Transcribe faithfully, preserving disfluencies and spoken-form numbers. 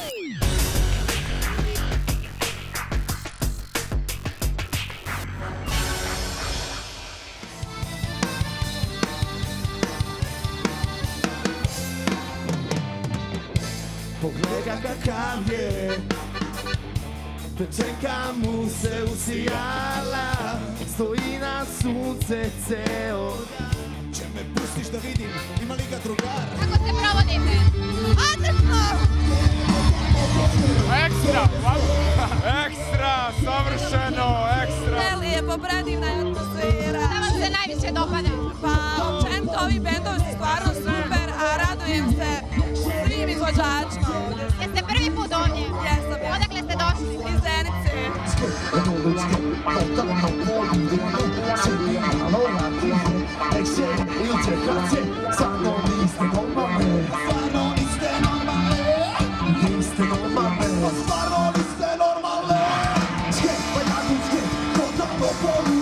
Pogleda kakav je, te čeka mu se usijala, stoji na sunce ceo. Če me pustiš da vidim, ima li ga drugar? Kako se provodite? Odlično! Ekstra! Ekstra! Savršeno! Ekstra! Lijepo, predivna je atmosfera. Šta vam se najviše dopada? Pa, općenito ovi bendovi su stvarno super, a radujem se svim izvođačima ovdje. Jeste prvi put ovdje? Jesam, ja. Odakle ste došli? Iz Zenice. Stvarno niste normalne, stvarno niste normalne, niste normalne, stvarno niste normalne. Skep, pa ja tu skep, totalno polu.